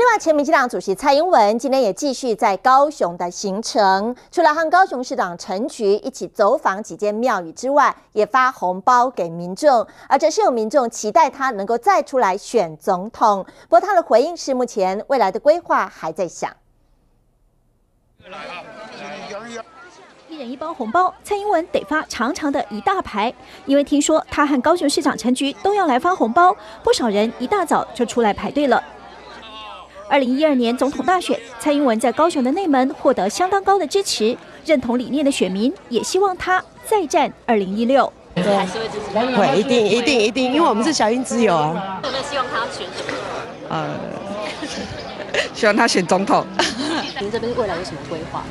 话前民进党主席蔡英文今天也继续在高雄的行程，除了和高雄市长陈菊一起走访几间庙宇之外，也发红包给民众，而这是有民众期待他能够再出来选总统。不过他的回应是，目前未来的规划还在想。 一人一包红包，蔡英文得发长长的一大排，因为听说他和高雄市长陈菊都要来发红包，不少人一大早就出来排队了。2012年总统大选，蔡英文在高雄的内门获得相当高的支持，认同理念的选民也希望他再战2016。 对，还是会支持他。会，一定，因为我们是小英之友啊。 有没有希望他选什么？ 希望他选总统。 您这边未来有什么规划吗？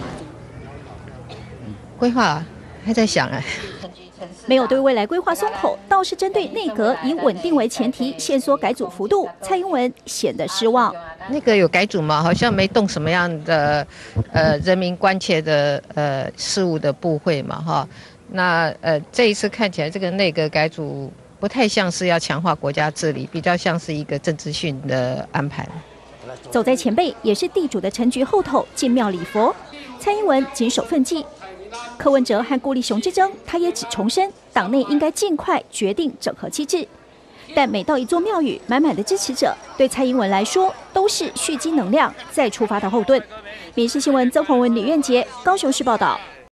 规划还在想哎。 没有对未来规划松口，倒是针对内阁以稳定为前提限缩改组幅度，蔡英文显得失望。 那个有改组吗？好像没动什么样的人民关切的事务的部会嘛哈。那这一次看起来这个内阁改组不太像是要强化国家治理，比较像是一个政治性的安排。 走在前辈也是地主的陈菊后头进庙礼佛，蔡英文谨守分际。柯文哲和顾立雄之争，他也只重申党内应该尽快决定整合机制。但每到一座庙宇，满满的支持者对蔡英文来说都是蓄积能量再出发的后盾。民视新闻曾宏文、李苑杰，高雄市报道。